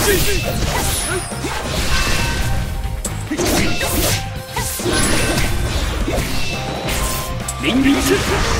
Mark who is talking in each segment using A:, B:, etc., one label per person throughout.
A: 凌云之。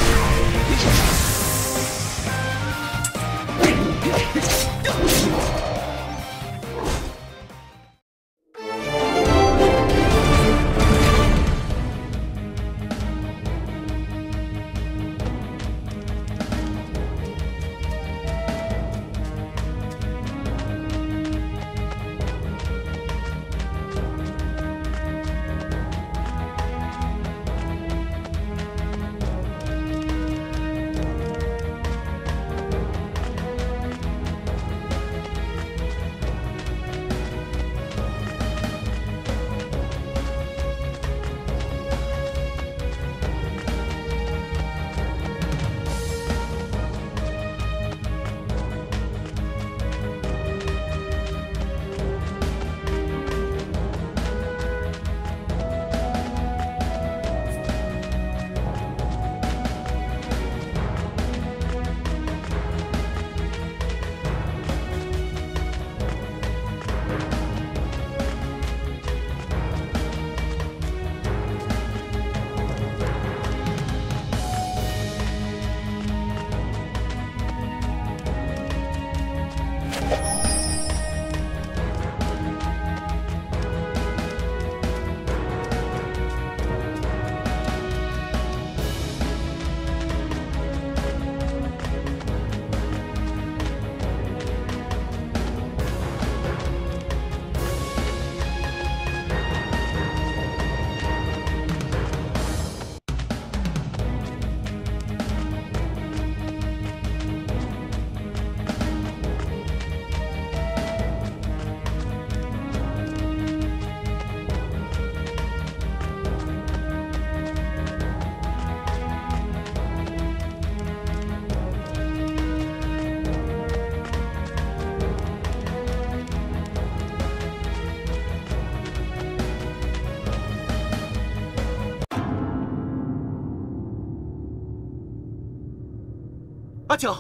B: 阿九，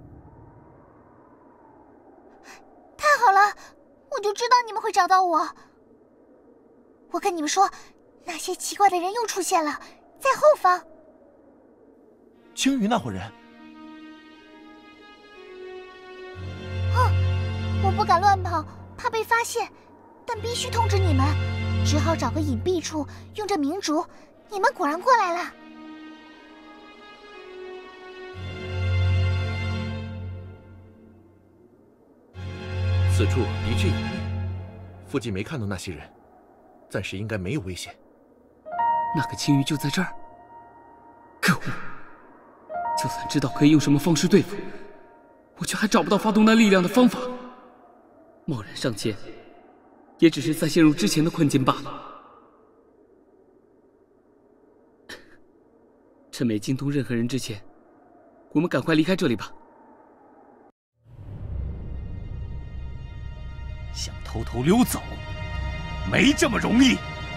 C: 太好了，我就知道你们会找到我。我跟你们说，那些奇怪的人又出现了，在后方。
B: 青鱼那伙人。
C: 我不敢乱跑，怕被发现，但必须通知你们，只好找个隐蔽处，用这明烛。你们果然过来了。
B: 此处的确隐秘，附近没看到那些人，暂时应该没有危险。
A: 那个青鱼就在这儿。可恶！就算知道可以用什么方式对付，我却还找不到发动那力量的方法。贸然上前，也只是再陷入之前的困境罢了。趁没惊动任何人之前，我们赶快离开这里吧。
D: 想偷偷溜走，没这么容易。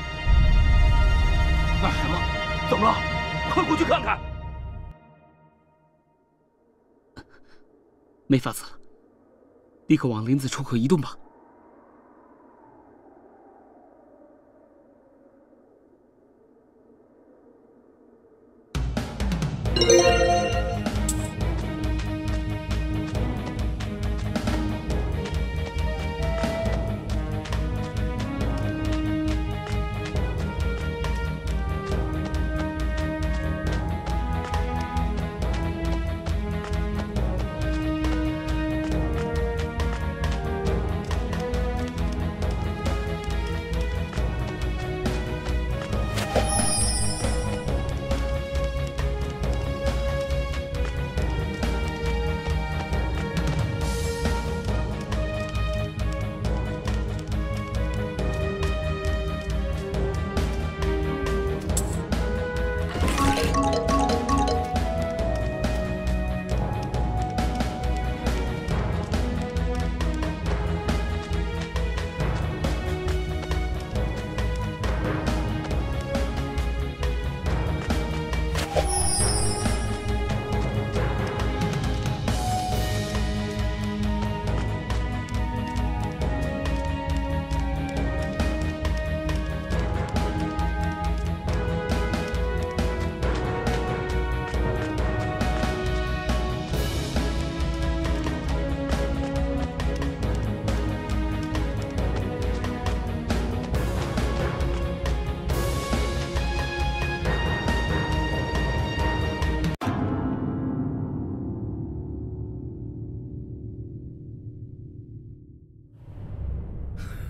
E: 那什么？怎么了？快过去看看！
A: 没法子了，立刻往林子出口移动吧。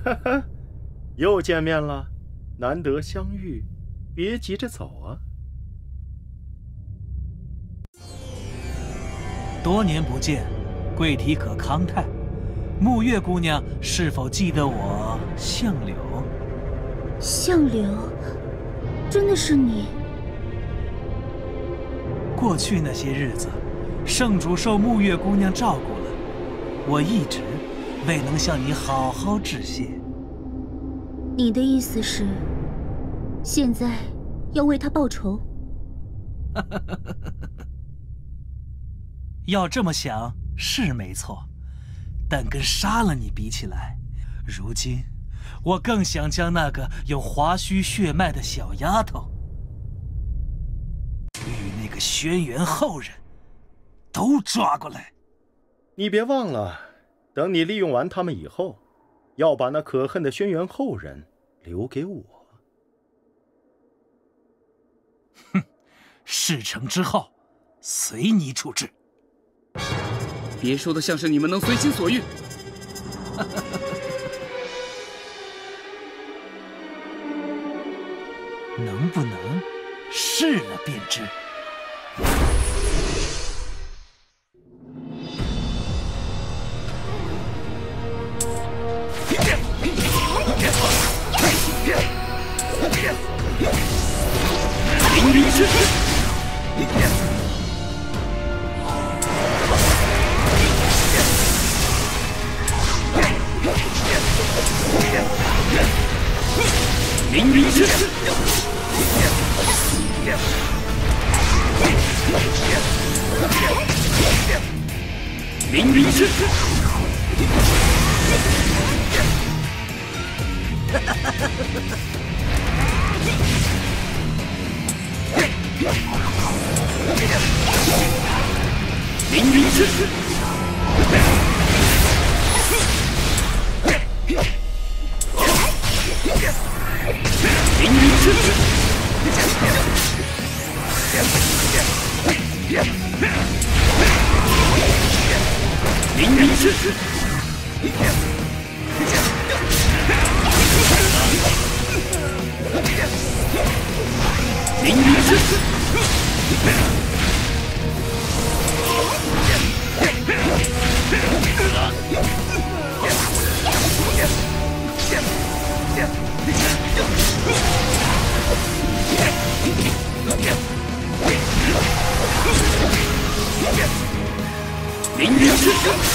F: 哈哈，又见面了，难得相遇，别急着走啊。
G: 多年不见，贵体可康泰？沐月姑娘是否记得我相柳？
H: 相柳，真的是你？
G: 过去那些日子，圣主受沐月姑娘照顾了，我一直未能向你好好致谢。
H: 你的意思是，现在要为她报仇？
G: 要这么想是没错，但跟杀了你比起来，如今我更想将那个有华胥血脉的小丫头与那个轩辕后人都抓过来。
F: 你别忘了，等你利用完他们以后，要把那可恨的轩辕后人留给我。
G: 哼，事成之后，随你处置。
A: 别说的像是你们能随心所欲。
G: 能不能试了便知。
A: 凌云之凌云之凌云之凌云之凌云之凌云之凌云之凌云之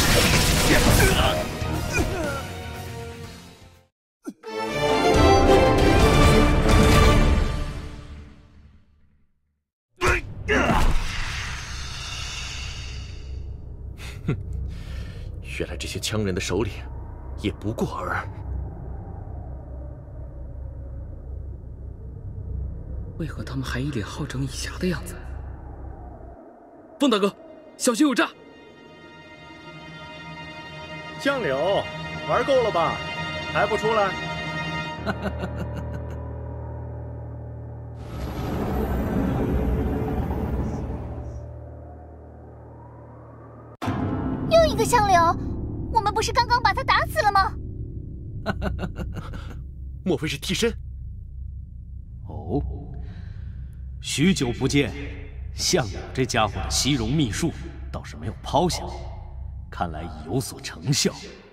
B: 原来这些羌人的首领也不过尔。
A: 为何他们还一脸好整以暇的样子？风大哥，小心有诈！
F: 相柳，玩够了吧？还不出来？
C: 又一个相柳，我们不是刚刚把他打死了吗？
B: 莫非是替身？
D: 哦，许久不见，相柳这家伙的西戎秘术倒是没有抛下，看来已有所成效。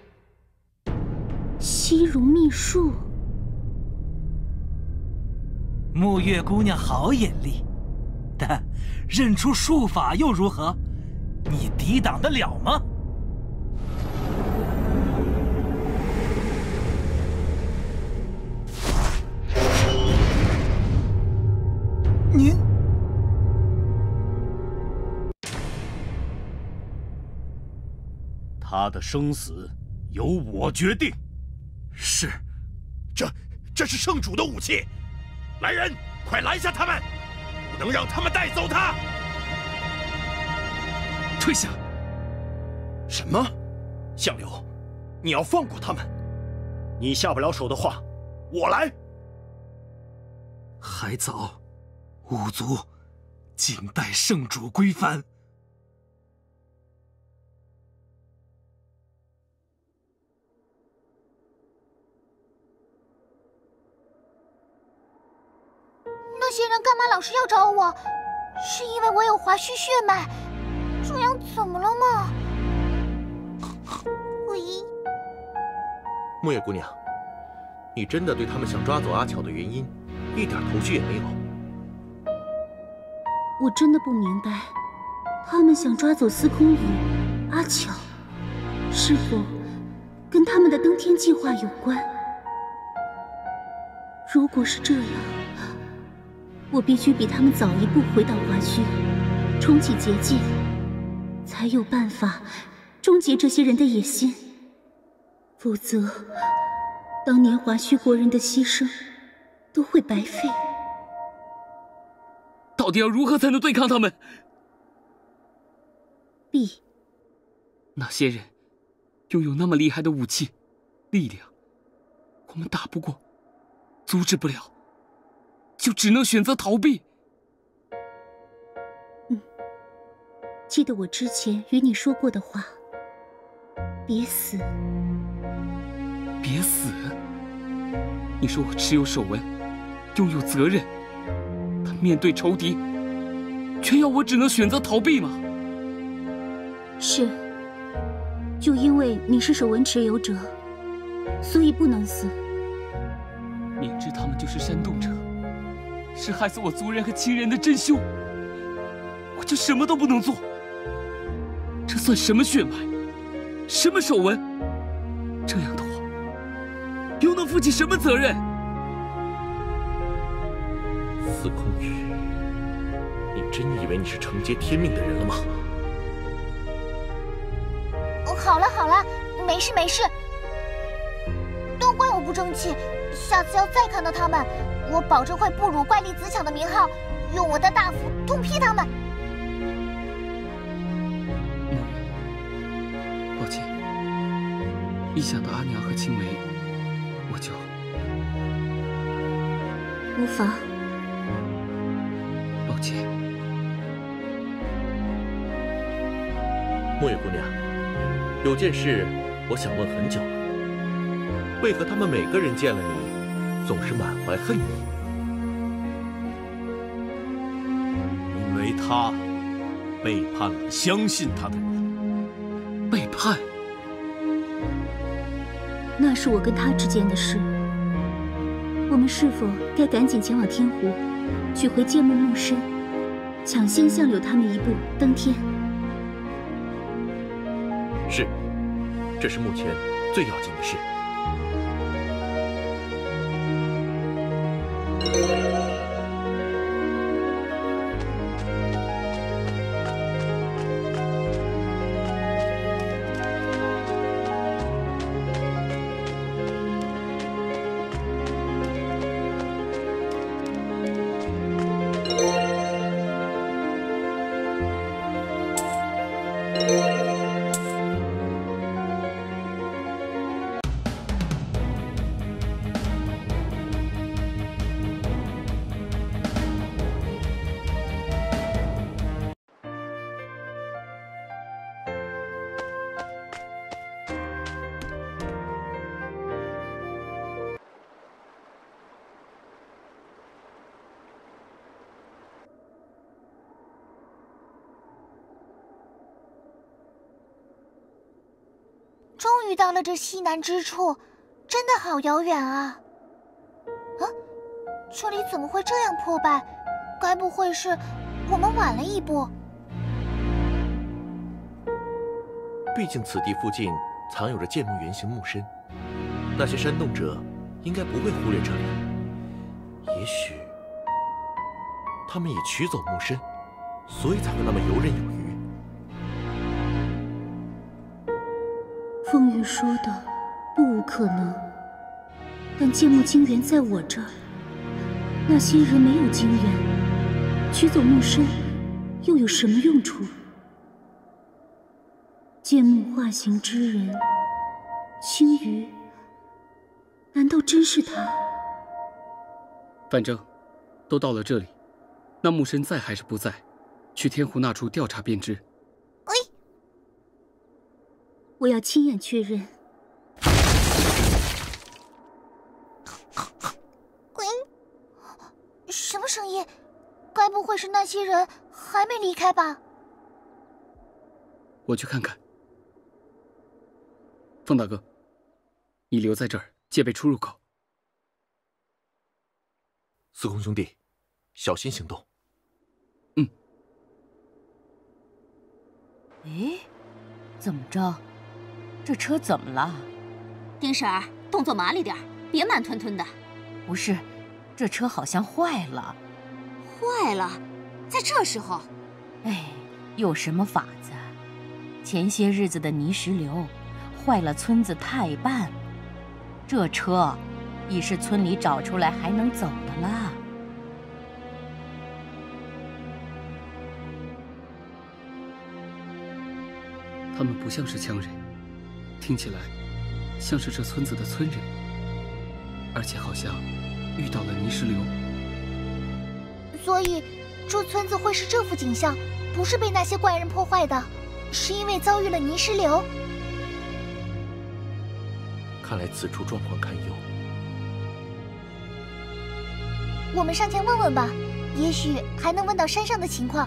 H: 西戎秘术，
G: 沐月姑娘好眼力，但认出术法又如何？你抵挡得了吗？您，
D: 他的生死由我决定。
E: 是，这是圣主的武器，来人，快拦下他们，不能让他们带走他。
A: 退下！
F: 什么？相柳，你要放过他们？你下不了手的话，我来。
G: 还早，五族静待圣主归藩。
C: 干嘛老是要找我？是因为我有华胥血脉？这样怎么了吗？喂，
B: 木叶姑娘，你真的对他们想抓走阿巧的原因一点头绪也没有？
H: 我真的不明白，他们想抓走司空羽、阿巧，是否跟他们的登天计划有关？如果是这样，我必须比他们早一步回到华胥，重启结界，才有办法终结这些人的野心。否则，当年华胥国人的牺牲都会白费。
A: 到底要如何才能对抗他们？
H: 必。
A: 那些人拥有那么厉害的武器、力量，我们打不过，阻止不了，就只能选择逃避。
H: 记得我之前与你说过的话，别死。
A: 别死！你说我持有手纹，拥有责任，但面对仇敌，却要我只能选择逃避吗？
H: 是，就因为你是手纹持有者，所以不能死。
A: 明知他们就是煽动者，是害死我族人和亲人的真凶，我就什么都不能做。这算什么血脉？什么手纹？这样的话，又能负起什么责任？
B: 司空羽，你真以为你是承接天命的人了吗？
C: 好了好了，没事没事，都怪我不争气。下次要再看到他们，我保证会不辱怪力子强的名号，用我的大斧痛劈他们。
A: 抱歉，一想到阿娘和青梅，我就
H: 无妨。
A: 抱歉。
B: 木叶姑娘，有件事我想问很久了，为何他们每个人见了你，总是满怀恨意？
D: 因为他背叛了相信他的人。
A: 背叛？
H: 那是我跟他之间的事。我们是否该赶紧前往天湖，取回剑木木身，抢先相柳他们一步登天？
B: 是，这是目前最要紧的事。
C: 终于到了这西南之处，真的好遥远啊！啊，这里怎么会这样破败？该不会是我们晚了一步？
B: 毕竟此地附近藏有着剑木原型木身，那些煽动者应该不会忽略这里。也许他们已取走木身，所以才会那么游刃有余。
H: 风云说的不无可能，但剑木精元在我这儿，那些人没有精元，取走木身又有什么用处？剑木化形之人，青鱼，难道真是他？
A: 反正都到了这里，那木身在还是不在，去天湖那处调查便知。
H: 我要亲眼确认。
C: 什么声音？ 该不会是那些人还没离开吧？
A: 我去看看。风大哥，你留在这儿戒备出入口。
B: 司空兄弟，小心行动。
A: 嗯。
I: 哎，怎么着？这车怎么了？
H: 丁婶儿，动作麻利点儿，别慢吞吞的。
I: 不是，这车好像坏了。
H: 坏了？在这时候？
I: 哎，有什么法子？前些日子的泥石流坏了村子太半，这车已是村里找出来还能走的啦。
A: 他们不像是羌人，听起来像是这村子的村人，而且好像遇到了泥石流。
C: 所以，这村子会是这副景象，不是被那些怪人破坏的，是因为遭遇了泥石流。
B: 看来此处状况堪忧。
C: 我们上前问问吧，也许还能问到山上的情况。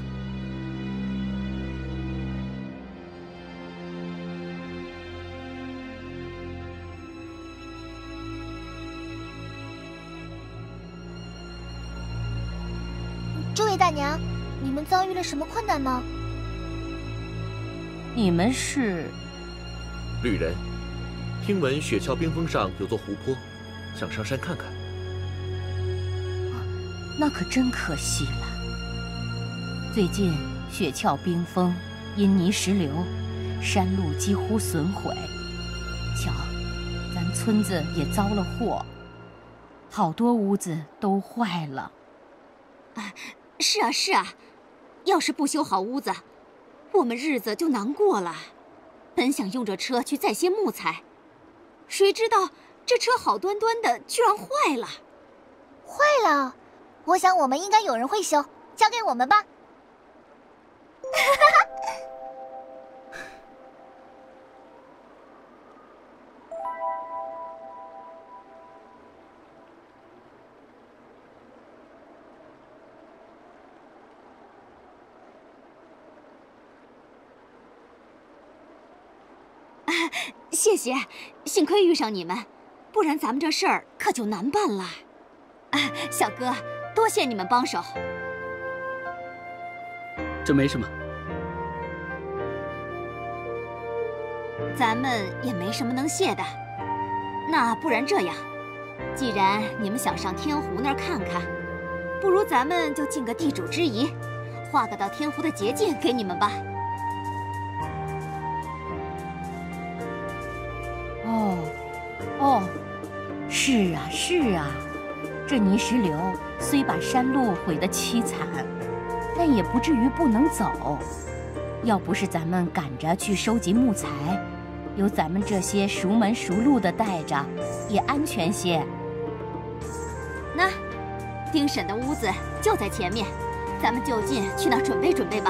C: 这位大娘，你们遭遇了什么困难吗？
I: 你们是？
B: 旅人，听闻雪橇冰峰上有座湖泊，想上山看看。
I: 那可真可惜了。最近雪橇冰封，因泥石流，山路几乎损毁。瞧，咱村子也遭了祸，好多屋子都坏了。
H: 是啊是啊，要是不修好屋子，我们日子就难过了。本想用这车去载些木材，谁知道这车好端端的居然坏了。
C: 坏了？我想我们应该有人会修，交给我们吧。
H: 谢谢，幸亏遇上你们，不然咱们这事儿可就难办了。小哥，多谢你们帮手。
A: 这没什么，
H: 咱们也没什么能谢的。那不然这样，既然你们想上天湖那儿看看，不如咱们就尽个地主之谊，画个到天湖的捷径给你们吧。
I: 哦，是啊是啊，这泥石流虽把山路毁得凄惨，但也不至于不能走。要不是咱们赶着去收集木材，有咱们这些熟门熟路的带着，也安全些。
H: 那，丁婶的屋子就在前面，咱们就近去那儿准备准备吧。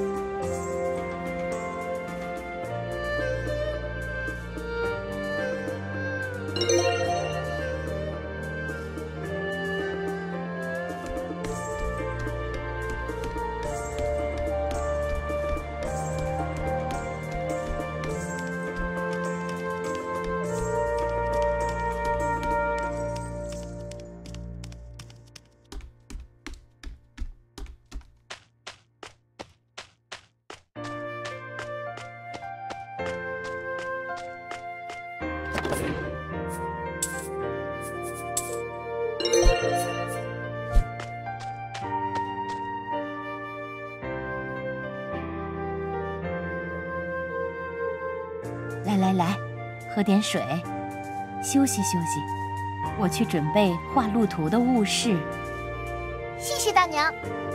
I: 来，喝点水，休息休息。我去准备画路途的物事。
C: 谢谢大娘。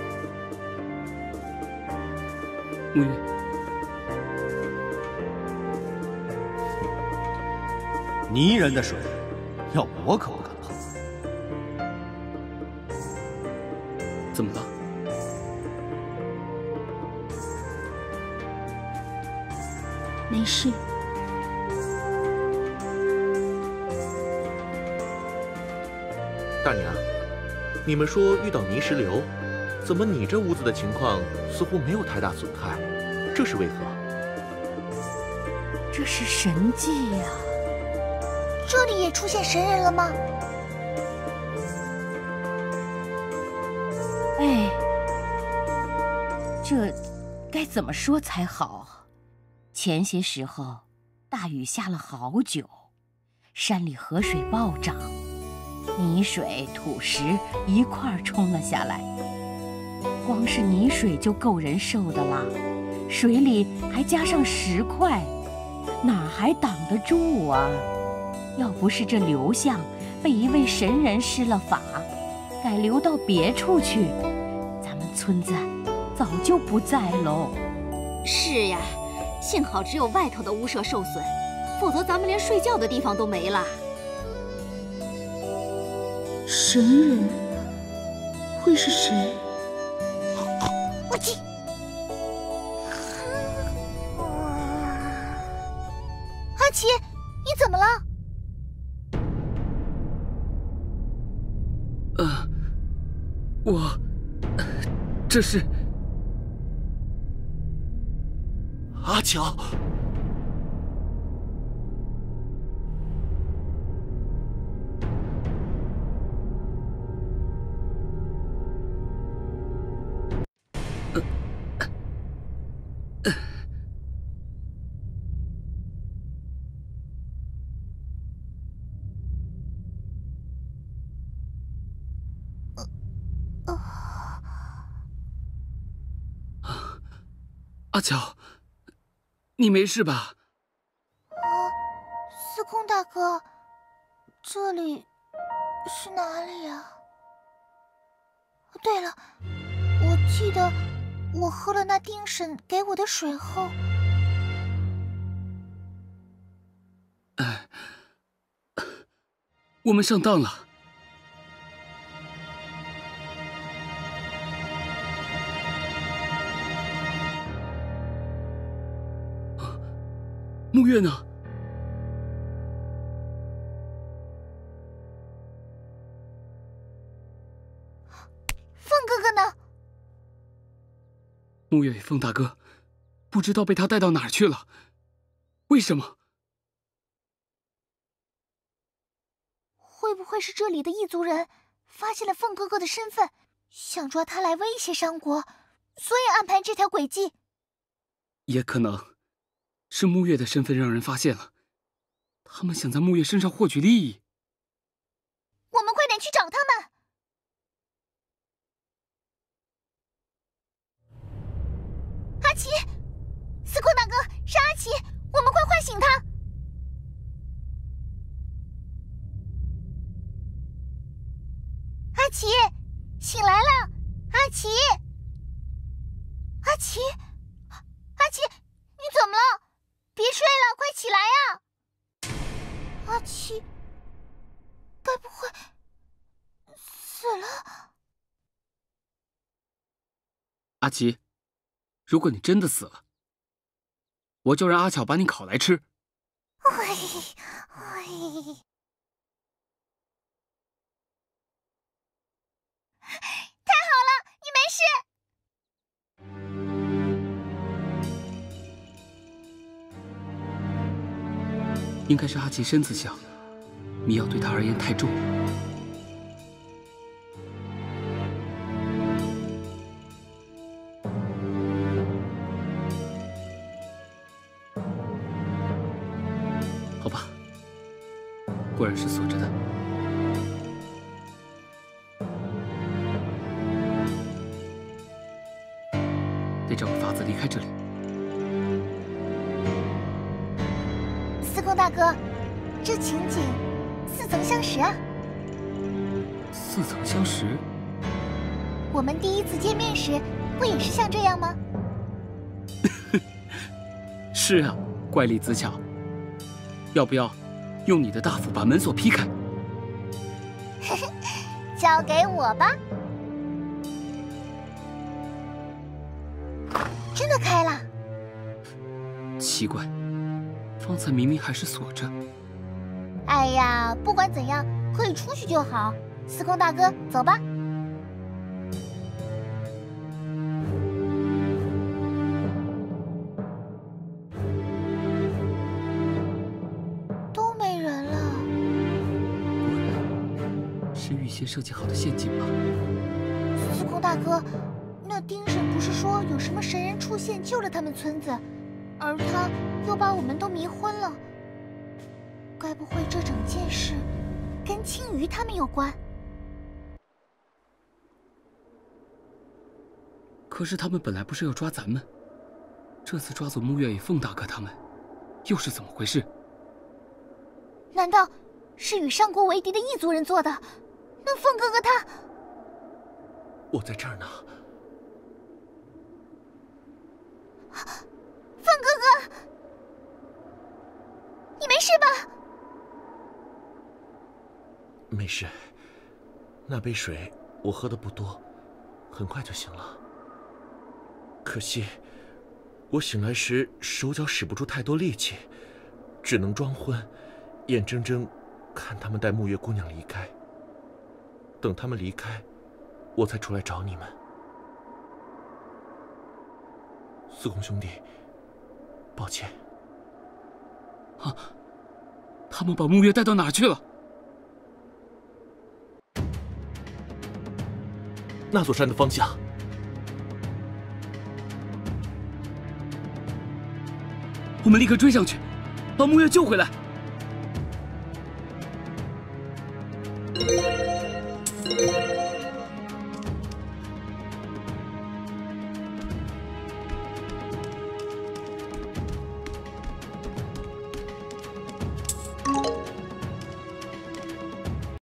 A: 沐月，
D: 泥人的水，要我可不敢碰。
A: 怎么了？
H: 没事。
B: 大娘，你们说遇到泥石流， 怎么你这屋子的情况似乎没有太大损害？这是为何？
I: 这是神迹呀！
C: 这里也出现神人了吗？
I: 哎，这该怎么说才好？前些时候，大雨下了好久，山里河水暴涨，泥水、土石一块儿冲了下来。光是泥水就够人受的了，水里还加上石块，哪还挡得住啊？要不是这刘相被一位神人施了法，改流到别处去，咱们村子早就不在喽。
H: 是呀，幸好只有外头的屋舍受损，否则咱们连睡觉的地方都没了。 神人会是谁？
C: 我去！阿奇，你怎么了？
A: 这是
B: 阿乔。
A: 阿乔，你没事吧？
C: 司空大哥，这里是哪里啊？对了，我记得我喝了那丁婶给我的水后，
A: 我们上当了。沐月呢？
C: 凤哥哥呢？
A: 沐月与凤大哥不知道被他带到哪儿去了，为什么？
C: 会不会是这里的异族人发现了凤哥哥的身份，想抓他来威胁商国，所以安排这条诡计？
A: 也可能是沐月的身份让人发现了，他们想在沐月身上获取利益。
C: 我们快点去找他们！阿奇，司空大哥，是阿奇，我们快唤醒他！阿奇，醒来了！阿奇，阿奇，阿奇，你怎么了？别睡了，快起来呀！阿奇，该不会死了？
A: 阿奇，如果你真的死了，我就让阿巧把你烤来吃。
C: 太好了，你没事。
A: 应该是阿奇身子小，迷药对他而言太重。好吧，果然是锁着的。得找个法子离开这里。
C: 司空大哥，这情景似曾相识啊！
A: 似曾相识？
C: 我们第一次见面时，不也是像这样吗？
A: 是啊，怪力子巧。要不要用你的大斧把门锁劈开？
C: 交给我吧。真的开了。
A: 奇怪，方才明明还是锁着。
C: 哎呀，不管怎样，可以出去就好。司空大哥，走吧。
A: 先设计好的陷阱吧。
C: 司空大哥，那丁婶不是说有什么神人出现救了他们村子，而他又把我们都迷昏了？该不会这整件事跟青鱼他们有关？
A: 可是他们本来不是要抓咱们，这次抓走木月与凤大哥他们，又是怎么回事？
C: 难道是与上国为敌的异族人做的？那凤哥哥他……
B: 我在这儿呢。
C: 凤哥哥，你没事吧？
B: 没事，那杯水我喝的不多，很快就醒了。可惜，我醒来时手脚使不出太多力气，只能装昏，眼睁睁看他们带木月姑娘离开。等他们离开，我才出来找你们。司空兄弟，抱歉。
A: 啊，他们把木月带到哪儿去了？
B: 那座山的方向。
A: 我们立刻追上去，把木月救回来。